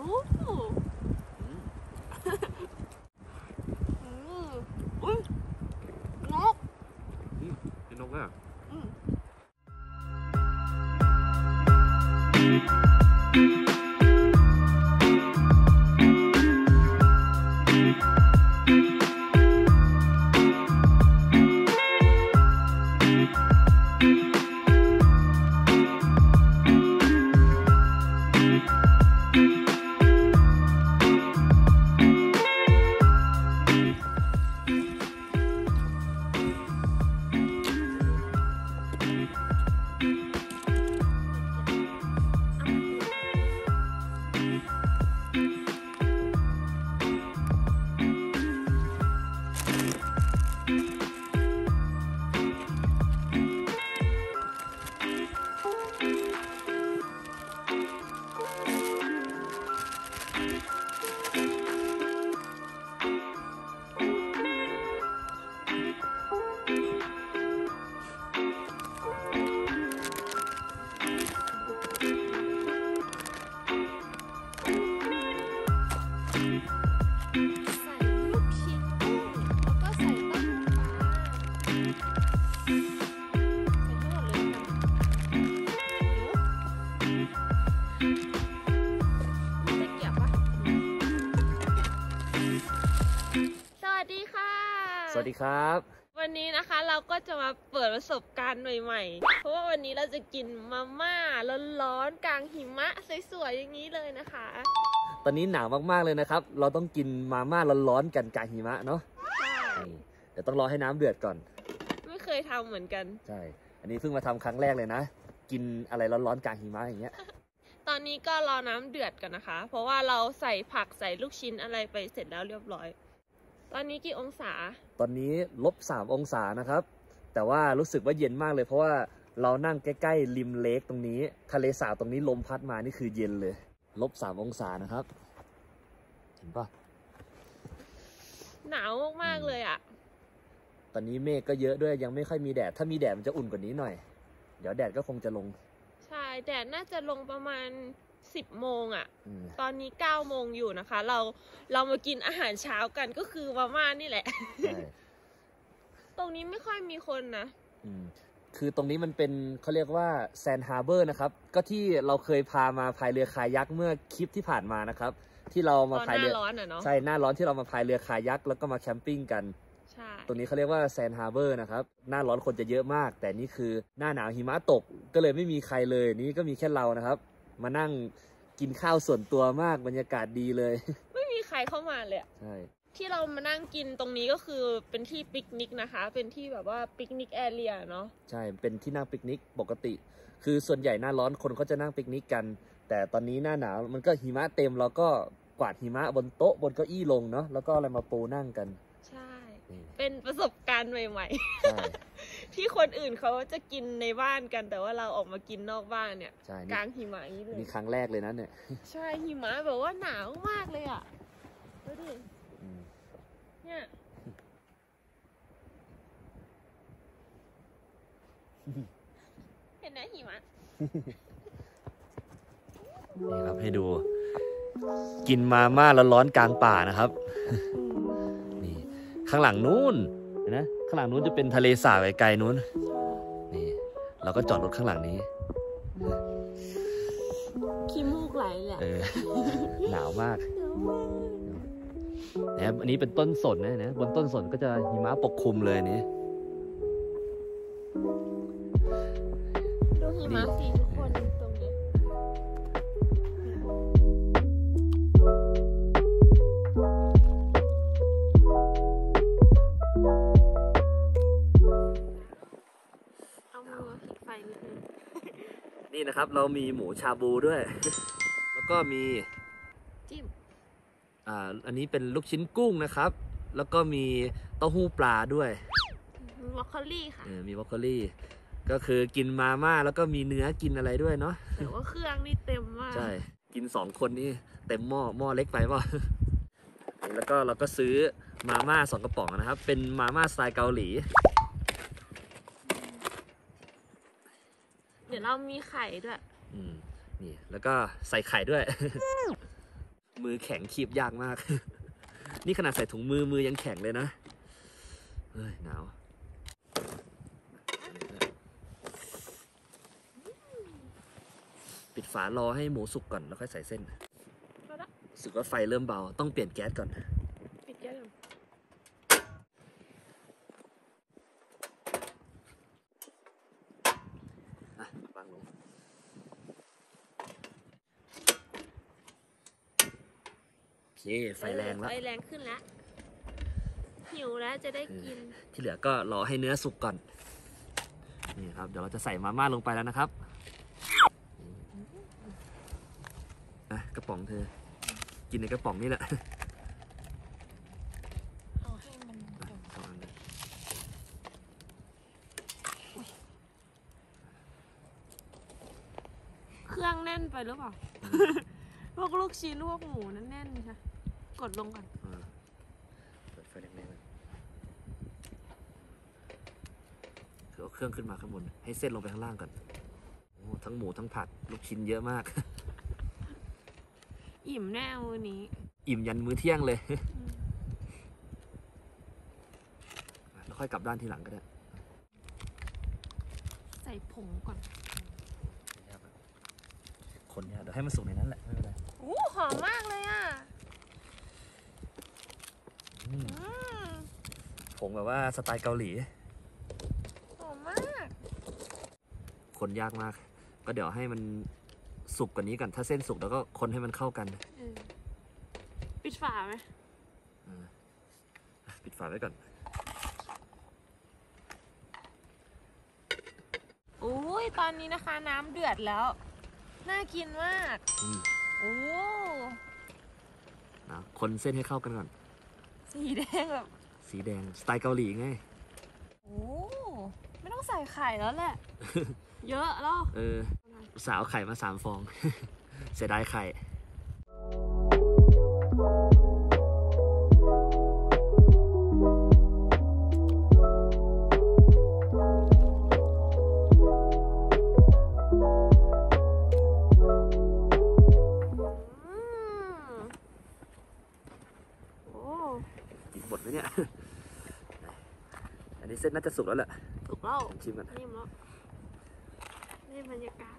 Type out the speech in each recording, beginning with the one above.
อุ้ยนกเป็นนกอ่ะสวัสดีครับวันนี้นะคะเราก็จะมาเปิดประสบการณ์ใหม่ๆเพราะว่าวันนี้เราจะกินมาม่าร้อนๆกลางหิมะสวยๆอย่างนี้เลยนะคะตอนนี้หนาวมากๆเลยนะครับเราต้องกินมาม่าร้อนๆกันกลางหิมะเนาะใช่เดี๋ยวต้องรอให้น้ำเดือดก่อนไม่เคยทำเหมือนกันใช่อันนี้เพิ่งมาทำครั้งแรกเลยนะกินอะไรร้อนๆกลางหิมะอย่างเงี้ยตอนนี้ก็รอน้ำเดือดกันนะคะเพราะว่าเราใส่ผักใส่ลูกชิ้นอะไรไปเสร็จแล้วเรียบร้อยตอนนี้กี่องศาตอนนี้-3 องศานะครับแต่ว่ารู้สึกว่าเย็นมากเลยเพราะว่าเรานั่งใกล้ๆริมเลคตรงนี้ทะเลสาบตรงนี้ลมพัดมานี่คือเย็นเลย-3 องศานะครับเห็นปะหนาวมากเลยอ่ะตอนนี้เมฆก็เยอะด้วยยังไม่ค่อยมีแดดถ้ามีแดดมันจะอุ่นกว่านี้หน่อยเดี๋ยวแดดก็คงจะลงใช่แดดน่าจะลงประมาณ10 โมงอ่ะตอนนี้9 โมงอยู่นะคะเรามากินอาหารเช้ากันก็คือมาม่านี่แหละตรงนี้ไม่ค่อยมีคนนะคือตรงนี้มันเป็นเขาเรียกว่าแซนด์ฮาร์เบอร์นะครับก็ที่เราเคยพามาพายเรือคายักเมื่อคลิปที่ผ่านมานะครับที่เรามาพายเรือใช่หน้าร้อนที่เรามาพายเรือคายักแล้วก็มาแคมปิ้งกันตรงนี้เขาเรียกว่าแซนด์ฮาร์เบอร์นะครับหน้าร้อนคนจะเยอะมากแต่นี่คือหน้าหนาวหิมะตกก็เลยไม่มีใครเลยนี่ก็มีแค่เรานะครับมานั่งกินข้าวส่วนตัวมากบรรยากาศดีเลยไม่มีใครเข้ามาเลยใช่ที่เรามานั่งกินตรงนี้ก็คือเป็นที่ปิกนิกนะคะเป็นที่แบบว่าปิกนิกแอเรียเนาะใช่เป็นที่นั่งปิกนิกปกติคือส่วนใหญ่หน้าร้อนคนเขาจะนั่งปิกนิกกันแต่ตอนนี้หน้าหนาวมันก็หิมะเต็มเราก็กวาดหิมะบนโต๊ะบนเก้าอี้ลงเนาะแล้วก็อะไรมาปูนั่งกันใช่เป็นประสบการณ์ใหม่ๆที่คนอื่นเขาจะกินในบ้านกันแต่ว่าเราออกมากินนอกบ้านเนี่ยกลางหิมะนี้เลยนี่ครั้งแรกเลยนะเนี่ยใช่หิมะแบบว่าหนาวมากเลยอ่ะดูดิเนี่ยเห็นไหมหิมะนี่ครับให้ดูกินมาม่าร้อนๆกลางป่านะครับนี่ข้างหลังนู้นนะข้างหลังนู้นจะเป็นทะเลสาบไกลๆนู้นนี่เราก็จอดรถข้างหลังนี้ขี้มูกไหลเลยหนาวมากนะอันนี้เป็นต้นสนนะบนต้นสนก็จะหิมะปกคลุมเลยนี่ดูหิมะสิทุกคนตรงนี้เอามือมาผิดไฟนิดนึงนี่นะครับเรามีหมูชาบูด้วยแล้วก็มีจิ้มอันนี้เป็นลูกชิ้นกุ้งนะครับแล้วก็มีเต้าหู้ปลาด้วยมีวอคเคอรี่ค่ะมีวอคเคอรี่ก็คือกินมาม่าแล้วก็มีเนื้อกินอะไรด้วยเนาะแต่ว่าเครื่องนี่เต็มมากใช่กิน2 คนนี่เต็มหม้อเล็กไปป่ะแล้วก็เราก็ซื้อมาม่า2 กระป๋องนะครับเป็นมาม่าสไตล์เกาหลีเดี๋ยวเรามีไข่ด้วยนี่แล้วก็ใส่ไข่ด้วยมือแข็งคีบยากมาก นี่ขนาดใส่ถุงมือยังแข็งเลยนะเฮ้ยหนาวปิดฝารอให้หมูสุกก่อนแล้วค่อยใส่เส้นรู้สึกว่าไฟเริ่มเบาต้องเปลี่ยนแก๊สก่อนปิดแก๊สก่อนวางลงโอเคไฟแรงแล้วไฟแรงขึ้นแล้วหิวแล้วจะได้กินที่เหลือก็รอให้เนื้อสุกก่อนนี่ครับเดี๋ยวเราจะใส่มาม่าลงไปแล้วนะครับกระป๋องเธอกินในกระป๋องนี่แหละเอาให้มันเครื่องแน่นไปหรือเปล่าพวกลูกชิ้นพวกหมูนั่นแน่นใช่กดลงก่อนเปิดไฟแรงๆคือเอาเครื่องขึ้นมาข้างบนให้เส้นลงไปข้างล่างก่อนโอ้ทั้งหมูทั้งผักลูกชิ้นเยอะมากอิ่มแน่วันนี้อิ่มยันมื้อเที่ยงเลยแล้วค่อยกลับด้านทีหลังก็ได้ใส่ผงก่อนคนเนี่ยเดี๋ยวให้มันสุกในนั้นแหละไม่เป็นไรโอ้หอมมากเลยอ่ะผงแบบว่าสไตล์เกาหลีหอมมากคนยากมากก็เดี๋ยวให้มันสุกกว่านี้กันถ้าเส้นสุกแล้วก็คนให้มันเข้ากันปิดฝาไหมปิดฝาไว้ก่อนโอ้ยตอนนี้นะคะน้ำเดือดแล้วน่ากินมากโอ้นะคนเส้นให้เข้ากันก่อนสีแดงแบบสีแดงสไตล์เกาหลีไงโอ้ไม่ต้องใส่ไข่แล้วแหละเยอะแล้วสาวไข่มา3 ฟองเสียดายไข่กินหมดไหมเนี่ยอันนี้เส้นน่าจะสุกแล้วแหละสุกแล้วชิมกันนิ่มแล้วนี่บรรยากาศ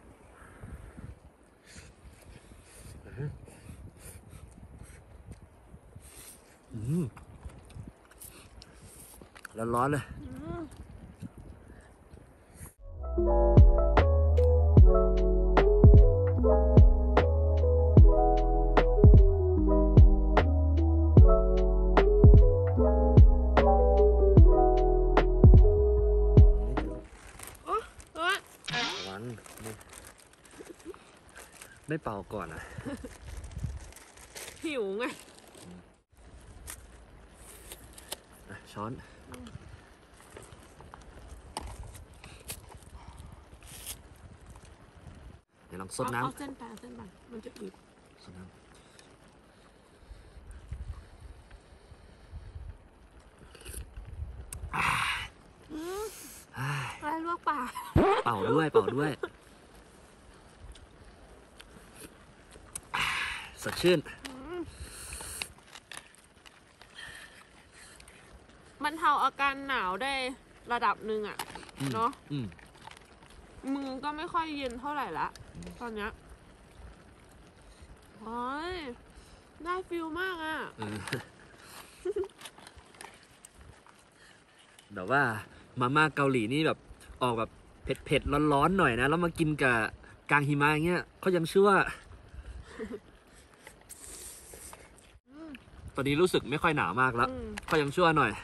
ร้อนเลยไม่เป่าก่อนอ่ะหิวไงช้อนเดี๋ยวลองซดน้ำเอาเส้นไปมันจะอืดซดน้ำอะไรลวกปากเป่าด้วยสดชื่นมันเทาอาการหนาวได้ระดับหนึ่งอ่ะเนาะมือก็ไม่ค่อยเย็นเท่าไหร่ละตอนเนี้ยโอ้ยได้ฟิลมากอ่ะแบบว่ามาม่าเกาหลีนี่แบบออกแบบเผ็ดร้อนๆหน่อยนะแล้วมากินกับกลางหิมะอย่างเงี้ยเขายังเชื่อว่าตอนนี้รู้สึกไม่ค่อยหนาวมากแล้วเขายังชั่วหน่อย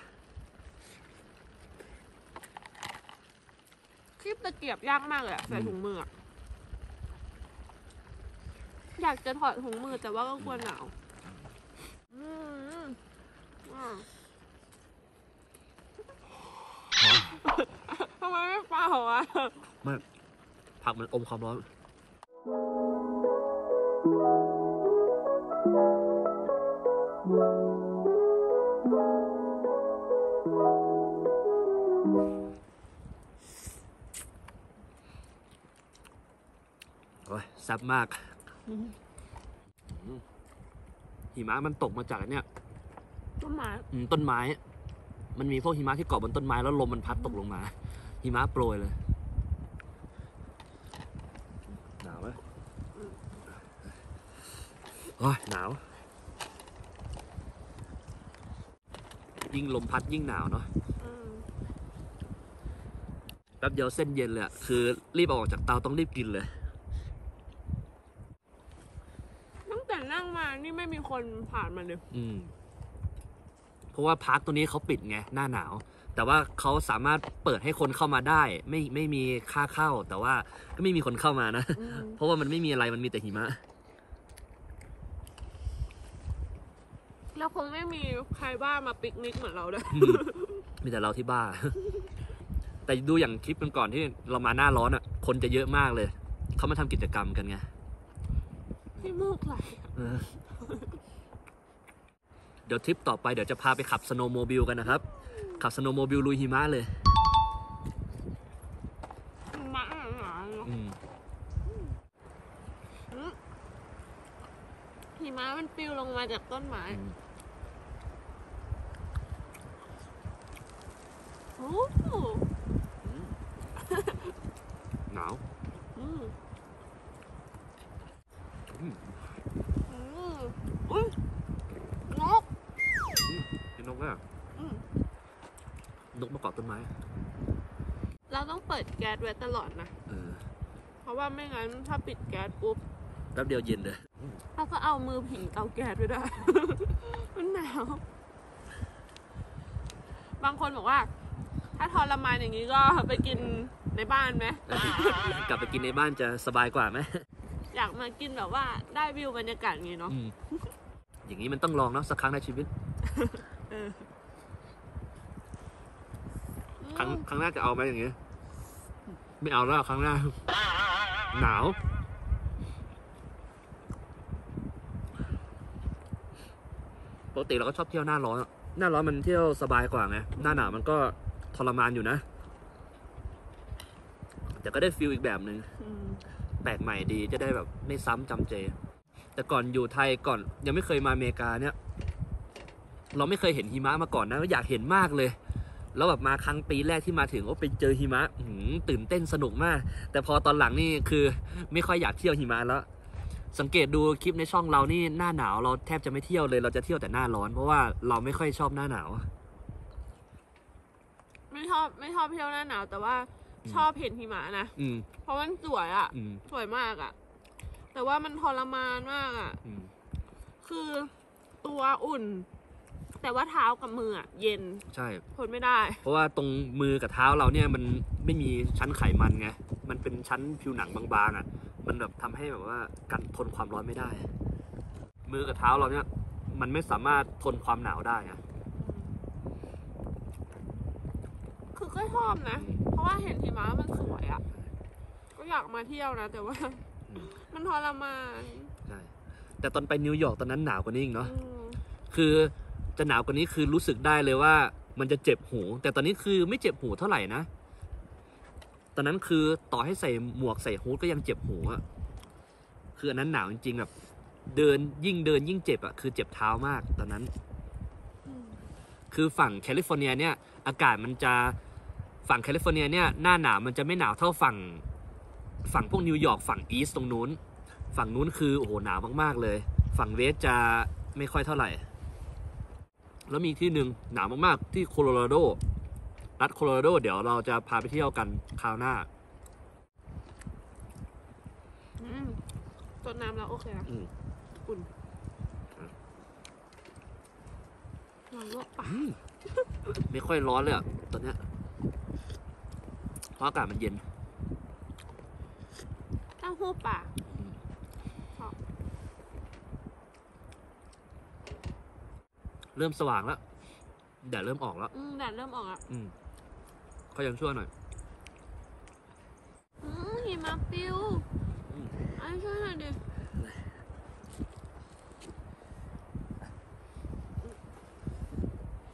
คลิปตะเกียบยากมากเลยใส่ถุงมืออยากจะถอดถุงมือแต่ว่าก็กลัวหนาวทำไมไม่เป่าอ่ะไม่ผักมันอมความร้อนโอ้ยแซ่บมากหิมะมันตกมาจากเนี่ยต้นไม้ต้นไม้มันมีพวกหิมะที่เกาะบนต้นไม้แล้วลมมันพัดตกลงมาหิมะโปรยเลยหนาวไหมโอ้ยหนาวยิ่งลมพัดยิ่งหนาวเนาะแป๊บเดียวเส้นเย็นเลยคือรีบออกจากเตาต้องรีบกินเลยตั้งแต่นั่งมานี่ไม่มีคนผ่านมาเลยเพราะว่าพาร์คตัวนี้เขาปิดไงหน้าหนาวแต่ว่าเขาสามารถเปิดให้คนเข้ามาได้ไม่มีค่าเข้าแต่ว่าก็ไม่มีคนเข้ามานะเพราะว่ามันไม่มีอะไรมันมีแต่หิมะเราคงไม่มีใครบ้ามาปิกนิกเหมือนเราด้วยมีแต่เราที่บ้าแต่ดูอย่างคลิปก่อนที่เรามาหน้าร้อนอ่ะคนจะเยอะมากเลยเขามาทำกิจกรรมกันไงที่มูกไหลเดี๋ยวทริปต่อไปเดี๋ยวจะพาไปขับสโนว์โมบิลกันนะครับขับสโนว์โมบิลลุยหิมะเลยหิมะมันปลิวลงมาจากต้นไม้โอ้หนาวนกนกอะนกมาเกาะต้นไม้เราต้องเปิดแก๊สไว้ตลอดนะเพราะว่าไม่งั้นถ้าปิดแก๊สปุ๊บแป๊บเดียวเย็นเลยเราก็เอามือผิงเตาแก๊สไว้ได้มันหนาวบางคนบอกว่าถ้าทรมานอย่างนี้ก็ไปกินในบ้านไหมกลับไปกินในบ้านจะสบายกว่าไหมอยากมากินแบบว่าได้วิวบรรยากาศอย่างนี้เนาะอย่างนี้มันต้องลองเนาะสักครั้งในชีวิตครั้งหน้าจะเอาไหมอย่างนี้ไม่เอาแล้วครั้งหน้าหนาวปกติเราก็ชอบเที่ยวหน้าร้อนหน้าร้อนมันเที่ยวสบายกว่าไงหน้าหนาวมันก็ทรมานอยู่นะแต่ก็ได้ฟีลอีกแบบหนึ่งแปลกใหม่ดีจะได้แบบไม่ซ้ำจำเจแต่ก่อนอยู่ไทยก่อนยังไม่เคยมาอเมริกาเนี่ยเราไม่เคยเห็นหิมะมาก่อนนะอยากเห็นมากเลยแล้วแบบมาครั้งปีแรกที่มาถึงไปเจอหิมะตื่นเต้นสนุกมากแต่พอตอนหลังนี่คือไม่ค่อยอยากเที่ยวหิมะแล้วสังเกตดูคลิปในช่องเรานี่หน้าหนาวเราแทบจะไม่เที่ยวเลยเราจะเที่ยวแต่หน้าร้อนเพราะว่าเราไม่ค่อยชอบหน้าหนาวไม่ชอบเที่ยวหน้าหนาวแต่ว่าชอบเห็นหิมะนะเพราะมันสวยอ่ะสวยมากอ่ะแต่ว่ามันทรมานมากอ่ะคือตัวอุ่นแต่ว่าเท้ากับมืออ่ะเย็นใช่ทนไม่ได้เพราะว่าตรงมือกับเท้าเราเนี่ยมันไม่มีชั้นไขมันไงมันเป็นชั้นผิวหนังบางๆอ่ะมันแบบทำให้แบบว่ากันทนความร้อนไม่ได้มือกับเท้าเราเนี่ยมันไม่สามารถทนความหนาวได้นะคือก็ชอบนะเพราะว่าเห็นหิมะมันสวยอ่ะก็อยากมาเที่ยวนะแต่ว่ามันทรมานใช่แต่ตอนไปนิวยอร์กตอนนั้นหนาวกว่านี้อีกเนาะคือจะหนาวกว่านี้คือรู้สึกได้เลยว่ามันจะเจ็บหูแต่ตอนนี้คือไม่เจ็บหูเท่าไหร่นะตอนนั้นคือต่อให้ใส่หมวกใส่ฮู้ดก็ยังเจ็บหูอ่ะคืออันนั้นหนาวจริงๆแบบเดินยิ่งเจ็บอ่ะคือเจ็บเท้ามากตอนนั้นคือฝั่งแคลิฟอร์เนียเนี่ยอากาศมันจะฝั่งแคลิฟอร์เนียเนี่ยหน้าหนาวมันจะไม่หนาวเท่าฝั่งพวกนิวยอร์กฝั่งอีสต์ตรงนู้นฝั่งนู้นคือโอ้โหหนาวมากๆเลยฝั่งเวสจะไม่ค่อยเท่าไหร่แล้วมีที่หนึ่งหนาวมากๆที่โคโลราโดรัฐโคโลราโดเดี๋ยวเราจะพาไปเที่ยวกันคราวหน้าต้นน้ำแล้วโอเคนะอุ่นร้อนลวกปากไม่ค่อยร้อนเลยอ่ะตอนเนี้ยเพราะอากาศมันเย็นเต้าหู้ปลาเริ่มสว่างแล้วแดดเริ่มออกแล้วแดดเริ่มออกอ่ะเขายังชั่วหน่อยหิมะปิ้วไอ้ช่วยหน่อยดิ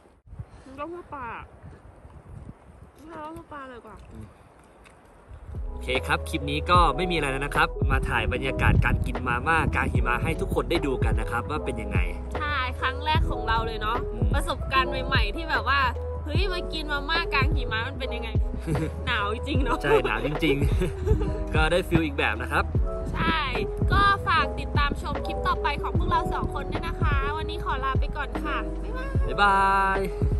เต้าหู้ปลาเลยกว่าโอเคครับคลิปนี้ก็ไม่มีอะไรแล้วนะครับมาถ่ายบรรยากาศการกินมาม่ากลางหิมะให้ทุกคนได้ดูกันนะครับว่าเป็นยังไงใช่ครั้งแรกของเราเลยเนาะประสบการณ์ใหม่ๆที่แบบว่าเฮ้ยมากินมาม่ากลางหิมะมันเป็นยังไง หนาวจริงเนาะใช่หนาวจริงๆ ก็ได้ฟีลอีกแบบนะครับใช่ก็ฝากติดตามชมคลิปต่อไปของพวกเรา2 คนด้วยนะคะวันนี้ขอลาไปก่อนค่ะบ๊ายบาย